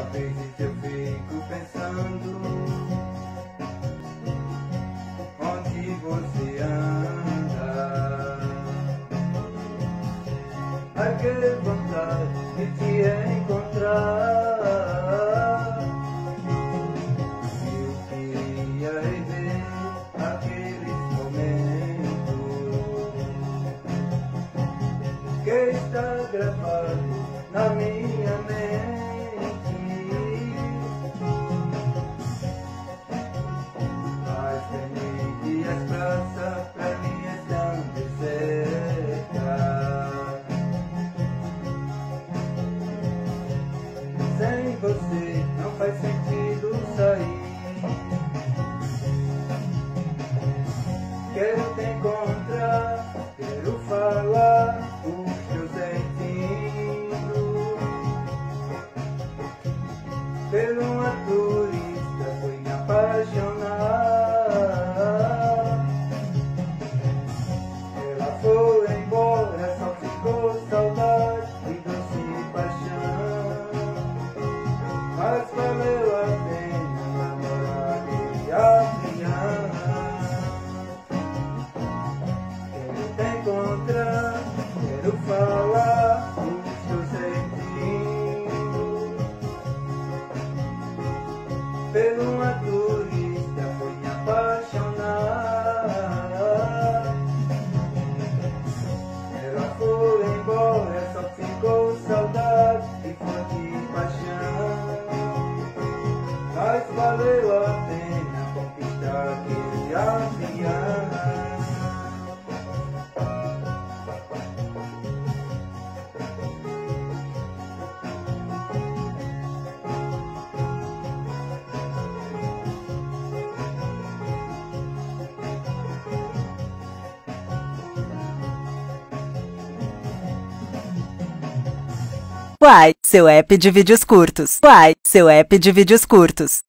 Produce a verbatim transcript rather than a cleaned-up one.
vezes eu fico pensando onde você anda. Ai, que vontade de te encontrar. Eu queria rever aqueles momentos que está gravado na minha mente. Mas tem que as praças pra mim estão desertas. Sem você não faz sentido sair. Quero te encontrar, quero falar o que eu sentindo. Por uma turista fui me apaixonar. Ela foi embora, só ficou saudade e doce paixão. Mas valeu a pena namorar e avião. Quero te encontrar, quero falar o que eu sentindo. Por uma turista fui me apaixonar. Ela foi embora, só ficou saudade e forte paixão. Mas valeu a pena conquistar aquele avião. Uai, seu app de vídeos curtos. Uai, seu app de vídeos curtos.